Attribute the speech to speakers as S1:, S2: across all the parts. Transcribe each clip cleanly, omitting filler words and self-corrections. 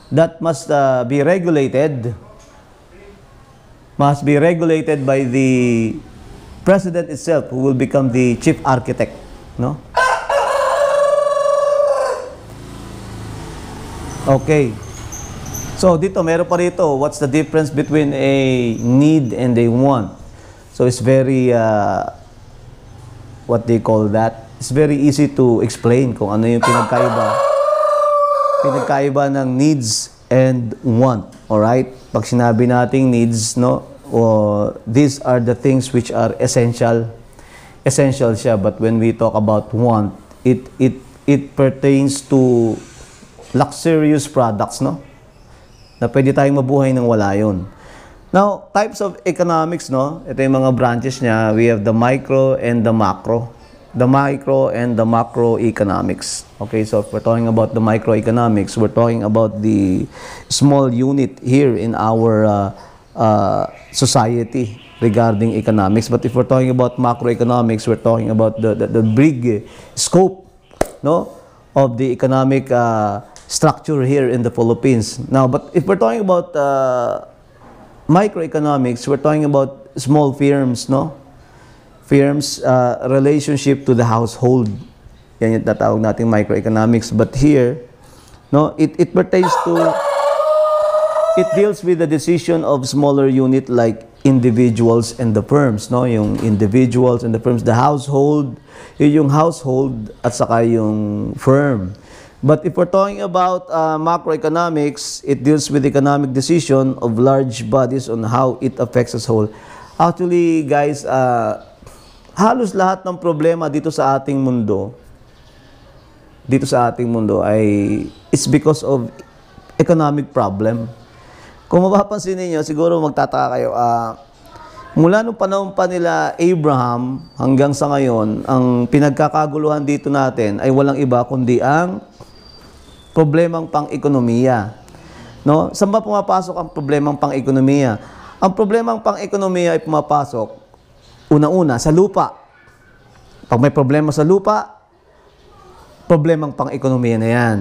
S1: that must be regulated by the president itself, who will become the chief architect, no? Okay. So dito meron pa rito, what's the difference between a need and a want? So it's very what they call that? It's very easy to explain kung ano yung pinagkaiba ng needs and want. All right? Pag sinabi nating needs, no, these are the things which are essential siya. But when we talk about want, it pertains to luxurious products, no, na pwede tayong mabuhay nang wala yun. Now, types of economics, no, ito yung mga branches niya. We have the micro and the macro. The micro and the macroeconomics. Okay, so if we're talking about the microeconomics, we're talking about the small unit here in our society regarding economics. But if we're talking about macroeconomics, we're talking about the big scope, no, of the economic structure here in the Philippines. Now, but if we're talking about microeconomics, we're talking about small firms, no? Firms, relationship to the household. Yan yung tatawag natin microeconomics. But here, no, it pertains to, it deals with the decision of smaller unit like individuals and the firms, no? Yung individuals and the firms, the household, yung household at saka yung firm. But if we're talking about macroeconomics, it deals with economic decision of large bodies on how it affects us whole. Actually, guys, halos lahat ng problema dito sa ating mundo, ay it's because of economic problem. Kung mapapansin niyo, siguro magtataka kayo, mula nung panahon pa nila Abraham hanggang sa ngayon, ang pinagkakaguluhan dito natin ay walang iba kundi ang problemang pang-ekonomiya. No? Saan ba pumapasok ang problemang pang-ekonomiya? Ang problemang pang-ekonomiya ay pumapasok una-una, sa lupa. Pag may problema sa lupa, problemang pang-ekonomiya na yan.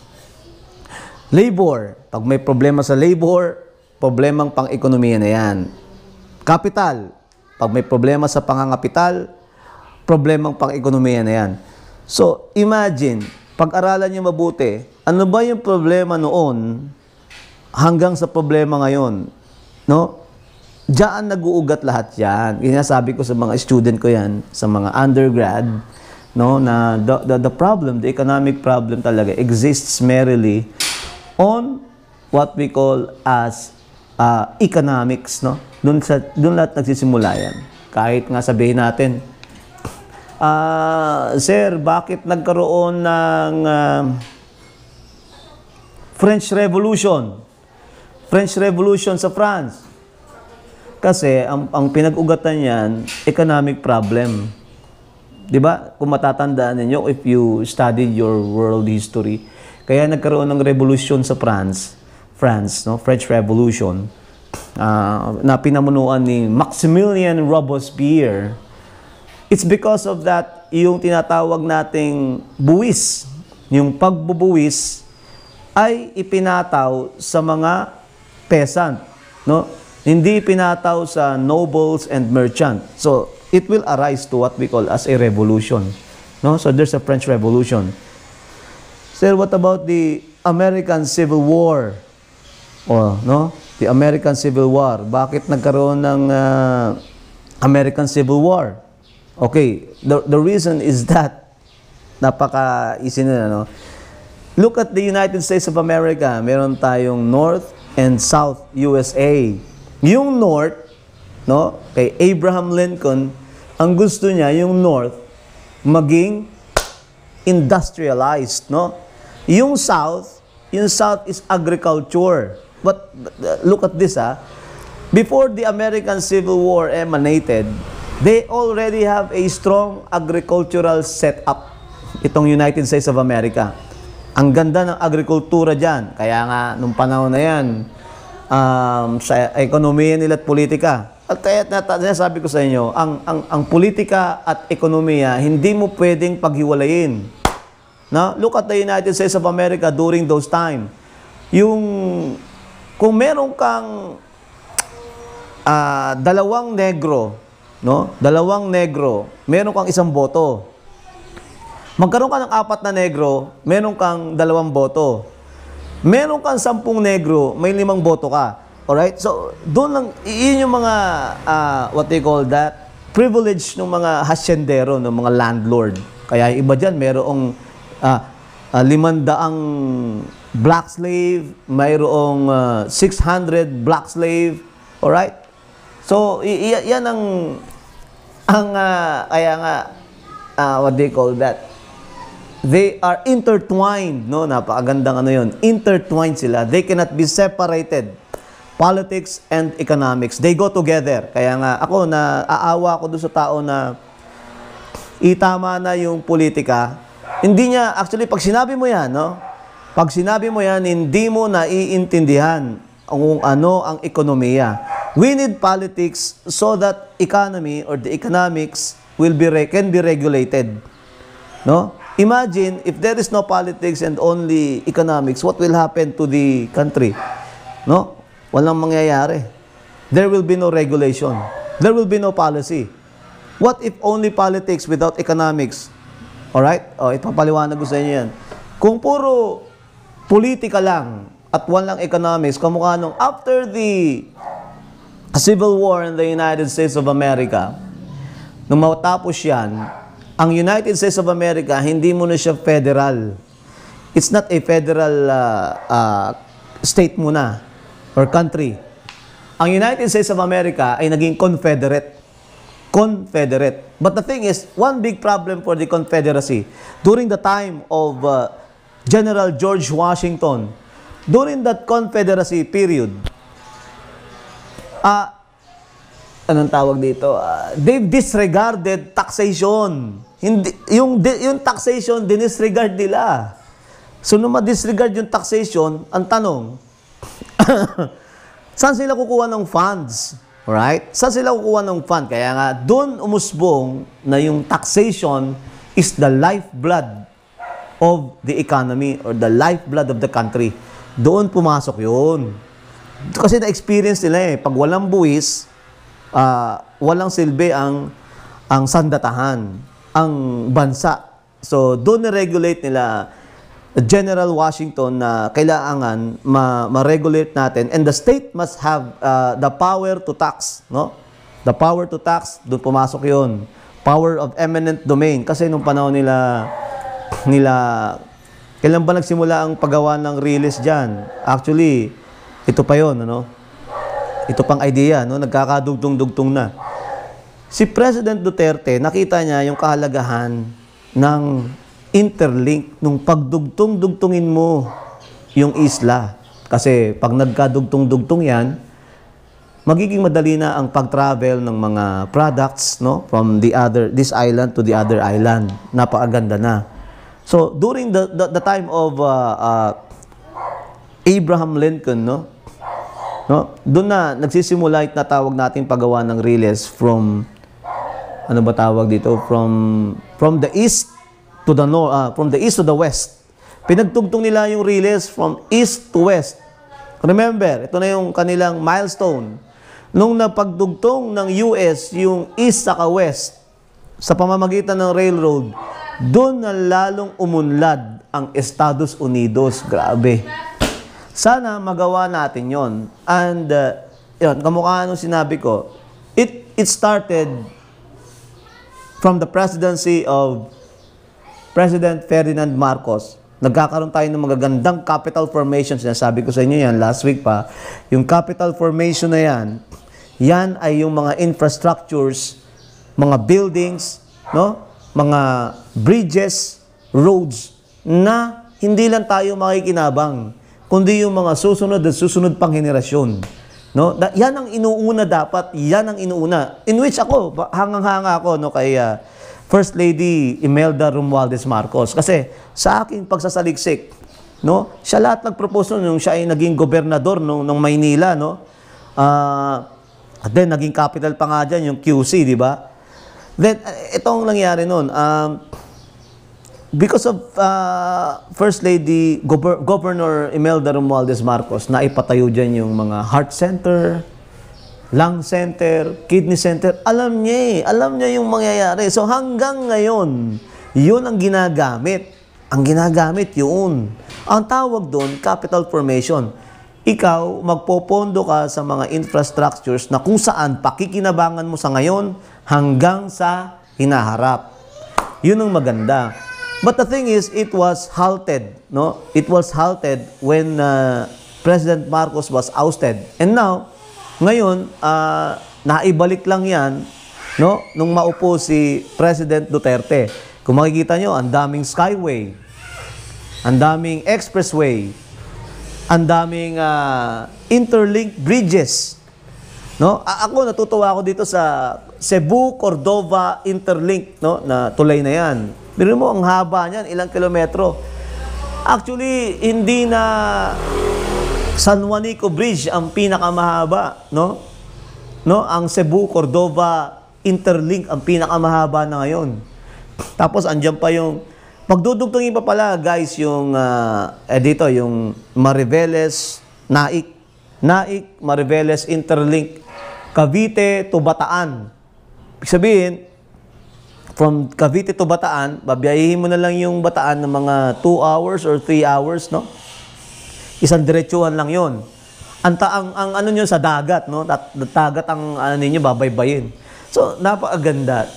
S1: Labor. Pag may problema sa labor, problemang pang-ekonomiya na yan. Capital. Pag may problema sa pangangapital, problemang pang-ekonomiya na yan. So, imagine, pag-aralan niyo mabuti, ano ba yung problema noon hanggang sa problema ngayon? No? Diyan nag-uugat lahat yan. Sinasabi ko sa mga student ko yan, sa mga undergrad, no, na the problem, the economic problem talaga exists merely on what we call as economics, no? Doon lahat nagsisimula yan. Kahit nga sabihin natin, sir, bakit nagkaroon ng French Revolution? French Revolution sa France. Kasi ang pinag-ugatan niyan, economic problem. 'Di ba? Kung matatandaan niyo if you studied your world history, kaya nagkaroon ng revolution sa France, no? French Revolution, na pinamunuan ni Maximilien Robespierre. It's because of that, yung tinatawag nating buwis, yung pagbubuwis ay ipinataw sa mga peasant, no? Hindi pinataw sa nobles and merchant. So, it will arise to what we call as a revolution. No? So, there's a French Revolution. Sir, what about the American Civil War? No? The American Civil War. Bakit nagkaroon ng American Civil War? Okay, the reason is that napaka-easy na, no? Look at the United States of America. Meron tayong North and South USA. Yung North, no, kay Abraham Lincoln, ang gusto niya, yung North, maging industrialized, no? Yung South is agriculture. But look at this, before the American Civil War emanated, they already have a strong agricultural setup, itong United States of America. Ang ganda ng agrikultura dyan. Kaya nga, nung panahon na yan, sa ekonomiya nila at politika. At kaya sabi ko sa inyo, ang politika at ekonomiya, hindi mo pwedeng paghiwalayin. No? Look at the United States of America during those time. yung kung meron kang dalawang negro, no? Dalawang negro, meron kang isang boto. Magkaroon ka ng 4 na negro, meron kang 2 boto. Meron kang 10 negro, may 5 boto ka. Alright? So, doon lang, yun yung mga, what they call that, privilege ng mga hasyendero, ng mga landlord. Kaya iba dyan, merong 500 black slave, mayroong 600 black slave. Alright? So, yan kaya nga, what they call that, they are intertwined, no? Napakagandang ano yun. Intertwined sila. They cannot be separated. Politics and economics, they go together. Kaya nga, ako aawa ako doon sa tao na itama na yung politika. Hindi niya, actually, pag sinabi mo yan, no? Pag sinabi mo yan, hindi mo naiintindihan kung ano ang ekonomiya. We need politics so that economy or the economics can be regulated. No? Imagine, if there is no politics and only economics, what will happen to the country? No? Walang mangyayari. There will be no regulation. There will be no policy. What if only politics without economics? Alright? Ipapaliwanag ko sa inyo yan. Kung puro politika lang at walang economics, kamukha nung after the Civil War in the United States of America, nung matapos yan, ang United States of America, hindi mo na siya federal. It's not a federal state muna or country. Ang United States of America ay naging confederate. Confederate. But the thing is, one big problem for the Confederacy, during the time of General George Washington, during that Confederacy period, anong tawag dito? They've disregarded taxation. Hindi, yung taxation, dinisregard nila. So, nung ma-disregard yung taxation, ang tanong, saan sila kukuha ng funds? Alright? Saan sila kukuha ng fund? Kaya nga, doon umusbong na yung taxation is the lifeblood of the economy or the lifeblood of the country. Doon pumasok yun. Kasi na-experience nila pag walang buwis, walang silbi ang sandatahan, ang bansa. So, doon na-regulate nila General Washington na kailangan ma-regulate natin, and the state must have the power to tax, no? The power to tax, doon pumasok yun. Power of eminent domain. Kasi nung panahon nila kailan ba nagsimula ang paggawa ng release dyan? Actually, ito pa yun, ano? Ito pang idea, no? Nagkakadugtong-dugtong na. Si President Duterte, nakita niya yung kahalagahan ng interlink, nung pagdugtong-dugtungin mo yung isla. Kasi pag nagkadugtong-dugtong yan, magiging madali na ang pag-travel ng mga products, no? From this island to the other island. Napakaganda na. So, during the time of Abraham Lincoln, no? Doon na nagsisimula yung natawag nating paggawa ng release from, ano ba tawag dito? From the east to the north, from the east to the west. Pinagtugtong nila yung release from east to west. Remember, ito na yung kanilang milestone. Nung napagdugtong ng US yung east sa west sa pamamagitan ng railroad, doon na lalong umunlad ang Estados Unidos. Grabe. Sana magawa natin yon. And yun, kamukha nung sinabi ko, it started from the presidency of President Ferdinand Marcos. Nagkakaroon tayo ng magagandang capital formation. Sinasabi ko sa inyo yan last week pa. Yung capital formation na yan, yan ay yung mga infrastructures, mga buildings, no? Mga bridges, roads, na hindi lang tayo makikinabang, kundi yung mga susunod at susunod pang henerasyon. No? Yan ang inuuna dapat, yan ang inuuna. In which ako, hangang-hanga ako, no, kay First Lady Imelda Romualdez Marcos. Kasi sa aking pagsasaliksik, no, siya lahat nag-propose nung siya ay naging gobernador ng Maynila, no? At then naging capital pa nga dyan, yung QC, di ba? Then itong nangyari noon, because of First Lady Governor Imelda Romualdez Marcos, na ipatayo dyan yung mga heart center, lung center, kidney center. Alam niya eh. Alam niya yung mangyayari. So hanggang ngayon, yun ang ginagamit. Ang ginagamit yun. Ang tawag doon, capital formation. Ikaw, magpopondo ka sa mga infrastructures na kung saan pakikinabangan mo sa ngayon hanggang sa hinaharap. Yun ang maganda. But the thing is, it was halted, no? It was halted when President Marcos was ousted. And now, ngayon, naibalik lang yan, no? Nung maupo si President Duterte. Kung makikita nyo, ang daming skyway, ang daming expressway, ang daming interlinked bridges. No? Ako, natutuwa ako dito sa Cebu-Cordova Interlink, no? Na tulay na yan. Pero mo, ang haba niyan, ilang kilometro. Actually, hindi na San Juanico Bridge ang pinakamahaba, no? No? Ang Cebu-Cordova Interlink ang pinakamahaba na ngayon. Tapos, andyan pa yung magdudugtungin pa pala, guys, yung dito, yung Mariveles, Naik, Mariveles Interlink, Cavite to Bataan. Ibig sabihin, from Cavite to Bataan, babiyahin mo na lang yung Bataan ng mga 2 hours or 3 hours, no? Isang diretsuhan lang yon. Ang ano nyo sa dagat, no? Dagat ang ano ninyo, babaybayin. So, napakaganda.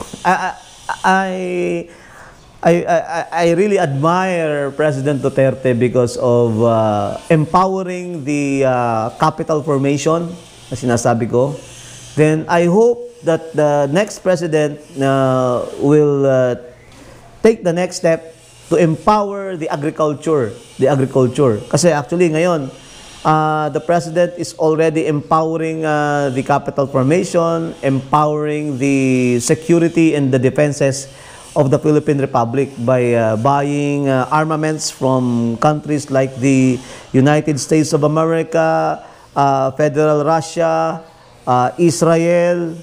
S1: I really admire President Duterte because of empowering the capital formation, na sinasabi ko. Then I hope that the next president will take the next step to empower the agriculture. Kasi actually ngayon, the president is already empowering the capital formation, empowering the security and the defenses of the Philippine Republic by buying armaments from countries like the United States of America, Federal Russia, Israel,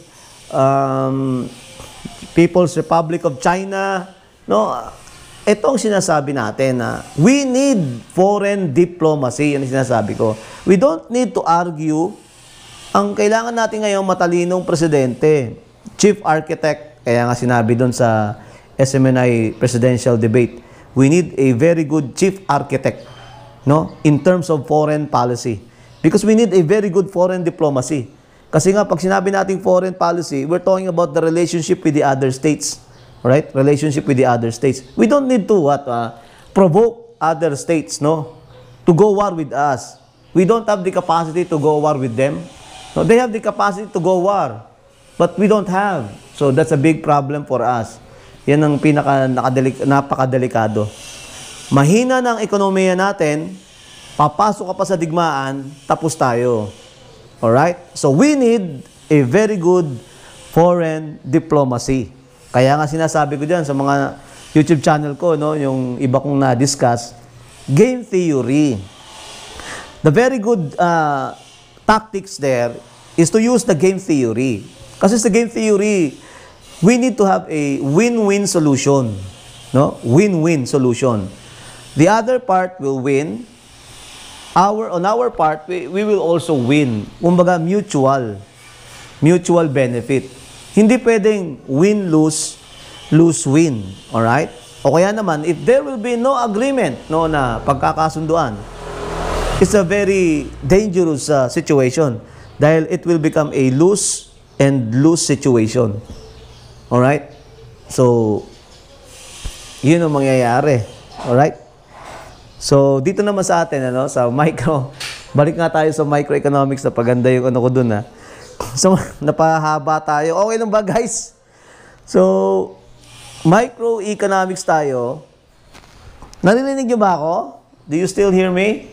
S1: People's Republic of China. No, itong sinasabi natin na we need foreign diplomacy. Yan ang sinasabi ko. We don't need to argue. Ang kailangan natin ngayon matalinong presidente, chief architect. Kaya nga sinabi doon sa SMNI presidential debate, we need a very good chief architect, no, in terms of foreign policy. Because we need a very good foreign diplomacy. Kasi nga, pag sinabi nating foreign policy, we're talking about the relationship with the other states. Right? Relationship with the other states. We don't need to provoke other states, no, to go war with us. We don't have the capacity to go war with them. No, they have the capacity to go war, but we don't have. So that's a big problem for us. Yan ang napakadelikado. Mahina ng ekonomiya natin, papasok ka pa sa digmaan, tapos tayo. Alright? So we need a very good foreign diplomacy. Kaya nga sinasabi ko dyan sa mga YouTube channel ko, no, yung iba kong na-discuss, game theory. The very good tactics there is to use the game theory. Kasi sa game theory, we need to have a win-win solution. No? Win-win solution. The other part will win. On our part, we will also win. Kumbaga, mutual benefit. Hindi pwedeng win-lose, lose-win. Alright? O kaya naman, if there will be no agreement, no, na pagkakasunduan, it's a very dangerous situation dahil it will become a lose and lose situation. Alright? So, yun ang mangyayari. Alright? So, dito naman sa atin, ano, sa micro, balik nga tayo sa microeconomics na paganda yung ano ko dun, ha. So, napahaba tayo. Okay lang ba, guys? So, microeconomics tayo. Narinig niyo ba ako? Do you still hear me?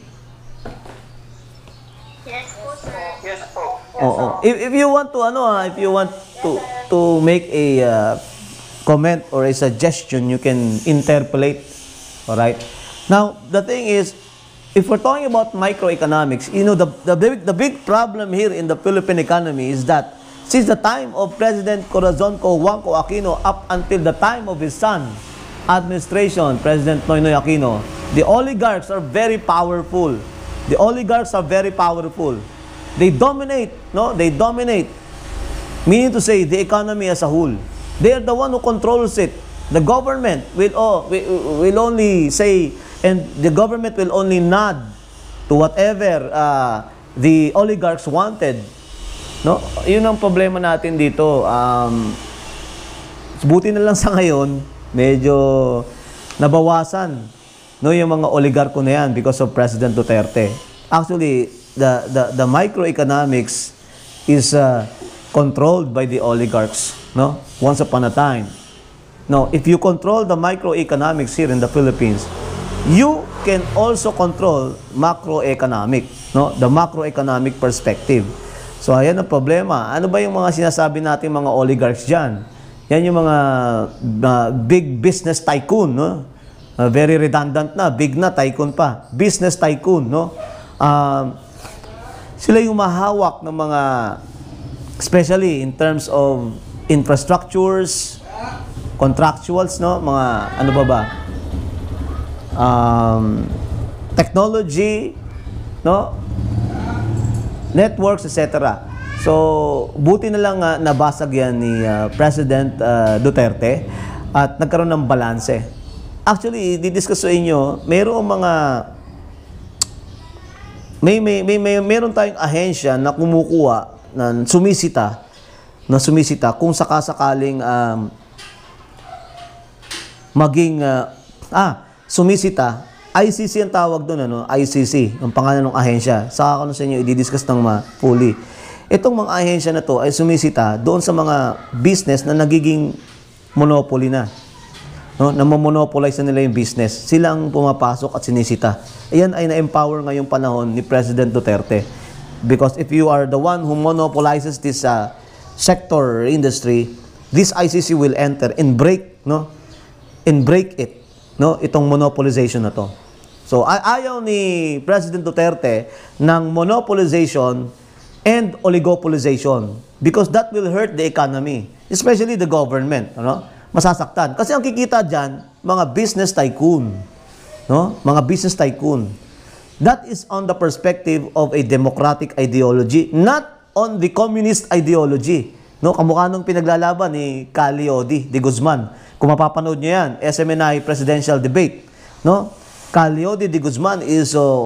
S2: Yes po, sir. Yes po.
S1: Oo. If you want to, if you want to make a comment or a suggestion, you can interpolate. Alright? Now, the thing is, if we're talking about microeconomics, you know, the big problem here in the Philippine economy is that since the time of President Corazon Cojuangco Aquino up until the time of his son, administration, President Noynoy Aquino, the oligarchs are very powerful. The oligarchs are very powerful. They dominate, no? They dominate. Meaning to say, the economy as a whole. They are the one who controls it. The government will only say, and the government will only nod to whatever the oligarchs wanted. No? Yun ang problema natin dito. Buti na lang sa ngayon, medyo nabawasan, no, yung mga oligarko na yan because of President Duterte. Actually, the microeconomics is controlled by the oligarchs, no? Once upon a time. Now, if you control the microeconomics here in the Philippines, you can also control macroeconomic, no? The macroeconomic perspective. So, ayan ang problema. Ano ba yung mga sinasabi natin mga oligarchs dyan? Yan yung mga big business tycoon, no? Very redundant na, big na, tycoon pa. Business tycoon, no? Sila yung mahawak ng mga, especially in terms of infrastructures, contractuals, no? Mga, ano ba? Technology, no? Networks, etc. So, buti na lang nabasag yan ni President Duterte at nagkaroon ng balanse. Actually, didiscuss sa inyo, mayroong mga meron tayong ahensya na kumukuha, na sumisita kung sakasakaling sumisita. ICC ang tawag doon, ano? ICC, ang pangalan ng ahensya. Saka ko sa inyo i-discuss ng fully. Itong mga ahensya na to ay sumisita doon sa mga business na nagiging monopoly na. No? Na monopolize na nila yung business. Sila ang pumapasok at sinisita. Ayan ay na-empower ngayong panahon ni President Duterte. Because if you are the one who monopolizes this sector or industry, this ICC will enter and break, no? And break it, no? Itong monopolization na to. So, ayaw ni President Duterte ng monopolization and oligopolization because that will hurt the economy, especially the government, ano? Masasaktan. Kasi ang kikita diyan, mga business tycoon, no? Mga business tycoon. That is on the perspective of a democratic ideology, not on the communist ideology. No, kamukha nung pinaglalaban ni Calio de Guzman. Kung mapapanood niyo yan, SMNI presidential debate, no? Calio de Guzman is